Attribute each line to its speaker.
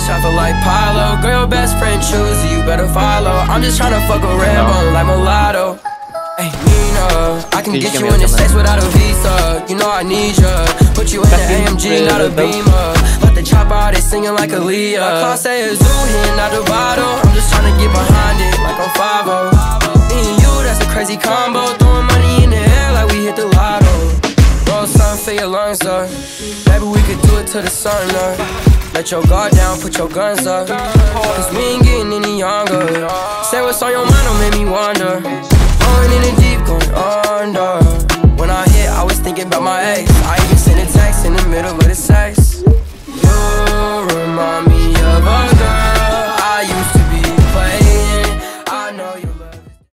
Speaker 1: I feel like Pilo. Girl, your best friend choosy, you better follow. I'm just tryna fuck a red bone like mulatto. Hey, Nina, I can get you in the States without a visa. You know I need ya. Put you in an AMG, not a Beamer. Let the chop out, they singing like Aaliyah. My car say it's zoo here, not the bottle. I'm just tryna get behind it like I'm 5-0. Me and you, that's a crazy combo. Throwing money in the air like we hit the lotto. Roll something for your lungs up. Maybe we could do it till the sun up. Let your guard down, put your guns up. Cause we ain't getting any younger. Say what's on your mind, don't make me wonder. Going in the deep, going on